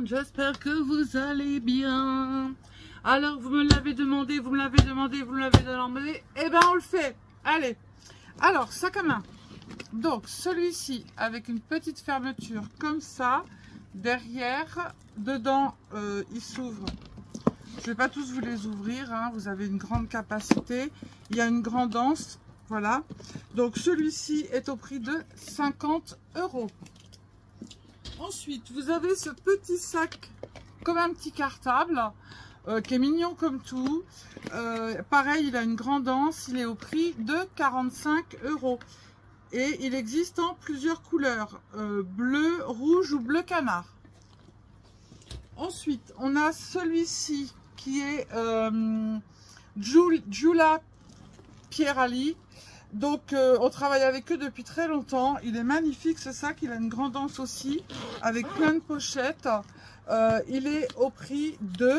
j'espère que vous allez bien. Alors vous me l'avez demandé, vous me l'avez demandé, vous me l'avez demandé, et ben on le fait. Allez, alors sac à main. Donc celui-ci avec une petite fermeture comme ça, derrière, dedans il s'ouvre. Je ne vais pas tous vous les ouvrir, hein. Vous avez une grande capacité, il y a une grande anse, voilà. Donc celui-ci est au prix de 50 €. Ensuite, vous avez ce petit sac comme un petit cartable qui est mignon comme tout. Pareil, il a une grande anse, il est au prix de 45 €. Et il existe en plusieurs couleurs, bleu, rouge ou bleu canard. Ensuite, on a celui-ci qui est Giulia Pierali. Donc, on travaille avec eux depuis très longtemps. Il est magnifique ce sac. Il a une grande anse aussi, avec plein de pochettes. Il est au prix de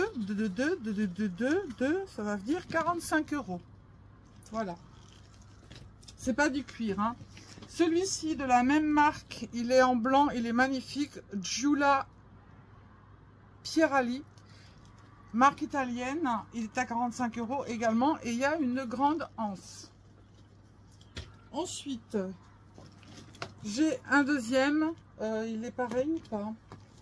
ça va dire 45 €. Voilà. C'est pas du cuir, hein. Celui-ci de la même marque, il est en blanc, il est magnifique. Giulia Pierali, marque italienne. Il est à 45 € également et il y a une grande anse. Ensuite, j'ai un deuxième. Il est pareil ou pas?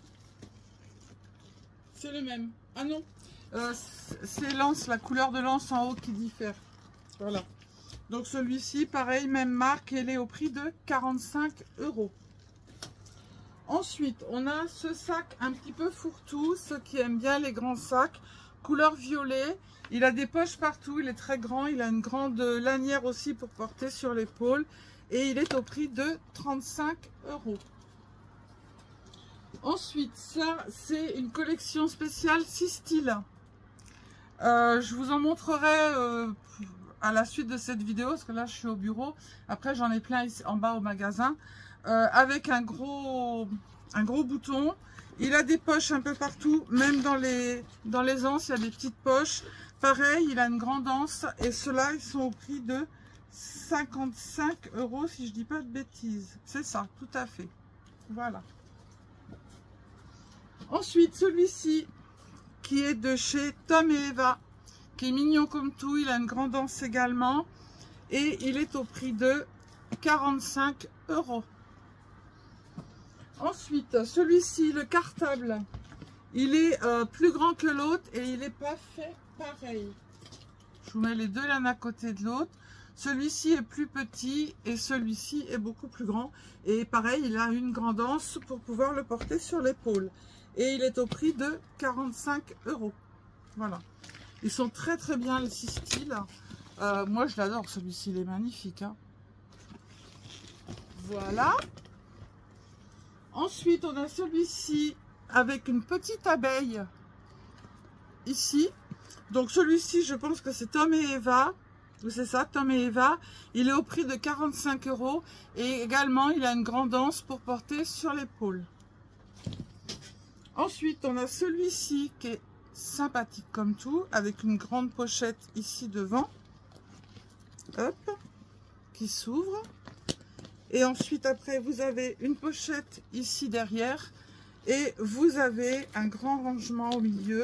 C'est le même. Ah non, c'est l'anse, la couleur de l'anse en haut qui diffère. Voilà. Donc celui-ci, pareil, même marque, il est au prix de 45 €. Ensuite, on a ce sac un petit peu fourre-tout, ceux qui aiment bien les grands sacs, couleur violet. Il a des poches partout, il est très grand, il a une grande lanière aussi pour porter sur l'épaule. Et il est au prix de 35 €. Ensuite, ça, c'est une collection spéciale 6 styles. Je vous en montrerai à la suite de cette vidéo, parce que là, je suis au bureau. Après, j'en ai plein ici en bas au magasin. Avec un gros bouton. Il a des poches un peu partout, même dans les anses, il y a des petites poches. Pareil, il a une grande anse et ceux-là, ils sont au prix de 55 € si je dis pas de bêtises. C'est ça, tout à fait. Voilà. Ensuite, celui-ci qui est de chez Tom et Eva, qui est mignon comme tout. Il a une grande anse également et il est au prix de 45 €. Ensuite, celui-ci, le cartable, il est plus grand que l'autre et il n'est pas fait pareil. Je vous mets les deux l'un à côté de l'autre. Celui-ci est plus petit et celui-ci est beaucoup plus grand. Et pareil, il a une grande anse pour pouvoir le porter sur l'épaule. Et il est au prix de 45 €. Voilà. Ils sont très très bien les 6 styles. Moi, je l'adore. Celui-ci, il est magnifique, hein. Voilà. Ensuite, on a celui-ci avec une petite abeille ici. Donc celui-ci, je pense que c'est Tom et Eva. C'est ça, Tom et Eva. Il est au prix de 45 €. Et également, il a une grande anse pour porter sur l'épaule. Ensuite, on a celui-ci qui est sympathique comme tout, avec une grande pochette ici devant. Hop, qui s'ouvre. Et ensuite, après, vous avez une pochette ici derrière. Et vous avez un grand rangement au milieu.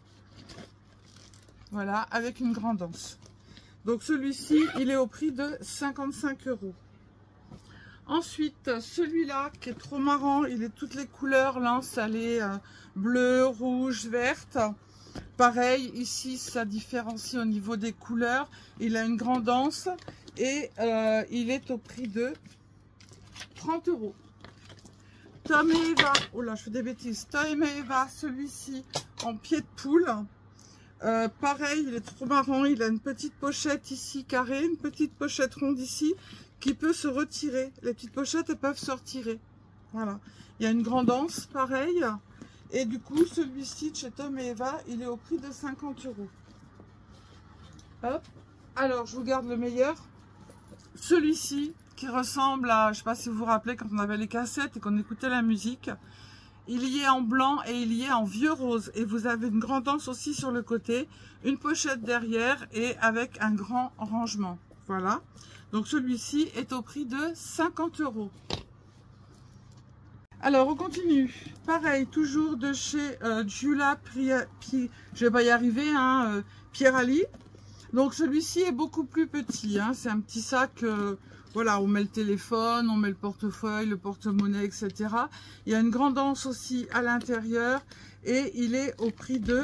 Voilà, avec une grande anse. Donc celui-ci, il est au prix de 55 €. Ensuite, celui-là, qui est trop marrant, il est toutes les couleurs. L'anse, elle est bleue, rouge, verte. Pareil, ici, ça différencie au niveau des couleurs. Il a une grande anse. Et il est au prix de 30 €. Tom et Eva, oh là je fais des bêtises, Tom et Eva, celui-ci en pied de poule. Pareil, il est trop marrant, il a une petite pochette ici carrée, une petite pochette ronde ici qui peut se retirer. Les petites pochettes, elles peuvent se retirer. Voilà, il y a une grande anse, pareil. Et du coup, celui-ci de chez Tom et Eva, il est au prix de 50 €. Hop, alors je vous garde le meilleur. Celui-ci, qui ressemble à, je ne sais pas si vous vous rappelez quand on avait les cassettes et qu'on écoutait la musique, il y est en blanc et il y est en vieux rose et vous avez une grande anse aussi sur le côté, une pochette derrière et avec un grand rangement. Voilà, donc celui-ci est au prix de 50 €. Alors, on continue. Pareil, toujours de chez Giulia, je vais pas y arriver, hein, Pierali. Donc, celui-ci est beaucoup plus petit. Hein, c'est un petit sac, voilà, on met le téléphone, on met le portefeuille, le porte-monnaie, etc. Il y a une grande anse aussi à l'intérieur et il est au prix de,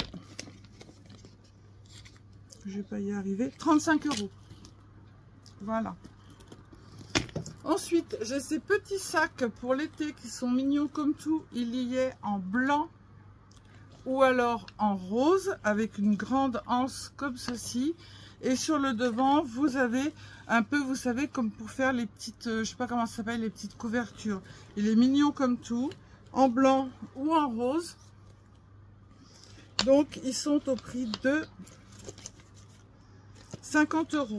je vais pas y arriver, 35 €. Voilà. Ensuite, j'ai ces petits sacs pour l'été qui sont mignons comme tout. Il y est en blanc ou alors en rose avec une grande anse comme ceci. Et sur le devant, vous avez un peu, vous savez, comme pour faire les petites, je sais pas comment ça s'appelle, les petites couvertures. Il est mignon comme tout, en blanc ou en rose. Donc, ils sont au prix de 50 €.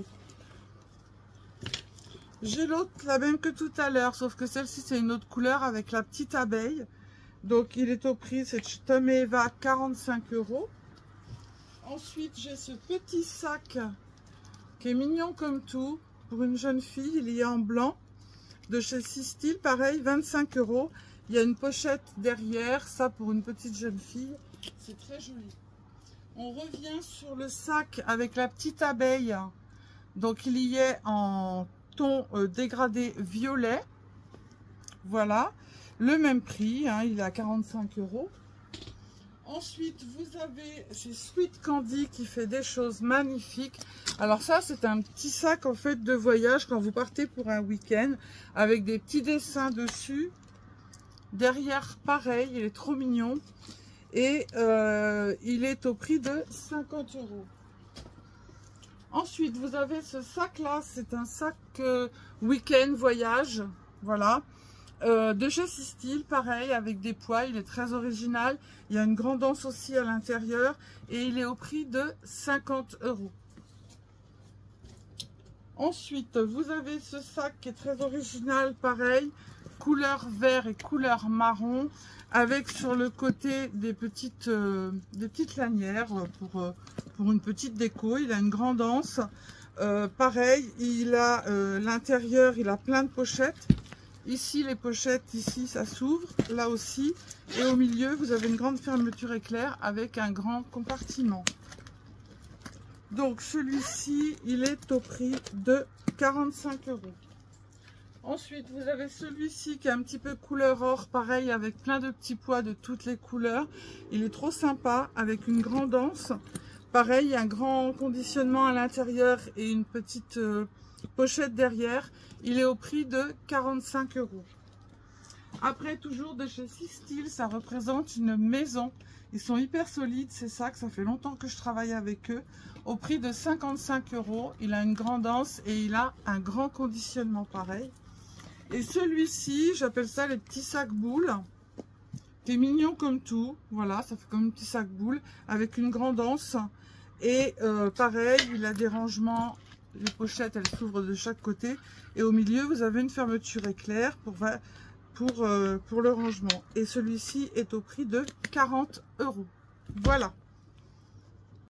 J'ai l'autre, la même que tout à l'heure, sauf que celle-ci, c'est une autre couleur avec la petite abeille. Donc, il est au prix, c'est chez Tom et Eva, 45 €. Ensuite, j'ai ce petit sac qui est mignon comme tout. Pour une jeune fille, il y a en blanc. De chez Sistil, pareil, 25 €. Il y a une pochette derrière. Ça, pour une petite jeune fille, c'est très joli. On revient sur le sac avec la petite abeille. Donc, il y est en ton dégradé violet. Voilà. Le même prix, hein, il est à 45 €. Ensuite, vous avez ces Sweet Candy qui fait des choses magnifiques. Alors ça, c'est un petit sac en fait de voyage quand vous partez pour un week-end avec des petits dessins dessus. Derrière, pareil, il est trop mignon. Et il est au prix de 50 €. Ensuite, vous avez ce sac-là. C'est un sac week-end voyage. Voilà. De chez Sistil, pareil, avec des pois, il est très original. Il y a une grande anse aussi à l'intérieur et il est au prix de 50 €. Ensuite, vous avez ce sac qui est très original, pareil, couleur vert et couleur marron, avec sur le côté des petites lanières pour une petite déco. Il a une grande anse. Pareil, il a l'intérieur, il a plein de pochettes. Ici, les pochettes, ici, ça s'ouvre, là aussi. Et au milieu, vous avez une grande fermeture éclair avec un grand compartiment. Donc, celui-ci, il est au prix de 45 €. Ensuite, vous avez celui-ci qui est un petit peu couleur or, pareil, avec plein de petits pois de toutes les couleurs. Il est trop sympa, avec une grande anse. Pareil, il y a un grand conditionnement à l'intérieur et une petite pochette derrière. Il est au prix de 45 €. Après, toujours de chez Sistil, ça représente une maison. Ils sont hyper solides, ces sacs. Ça fait longtemps que je travaille avec eux. Au prix de 55 €. Il a une grande anse et il a un grand conditionnement pareil. Et celui-ci, j'appelle ça les petits sacs boules. C'est mignon comme tout. Voilà, ça fait comme un petit sac boule avec une grande anse. Et pareil, il a des rangements. Les pochettes, elles s'ouvrent de chaque côté. Et au milieu, vous avez une fermeture éclair pour le rangement. Et celui-ci est au prix de 40 €. Voilà.